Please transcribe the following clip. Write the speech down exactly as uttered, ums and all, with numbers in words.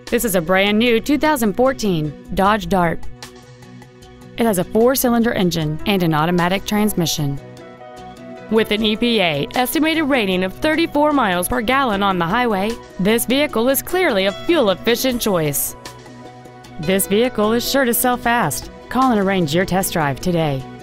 This is a brand new two thousand fourteen Dodge Dart. It has a four-cylinder engine and an automatic transmission. With an E P A estimated rating of thirty-four miles per gallon on the highway, this vehicle is clearly a fuel-efficient choice. This vehicle is sure to sell fast. Call and arrange your test drive today.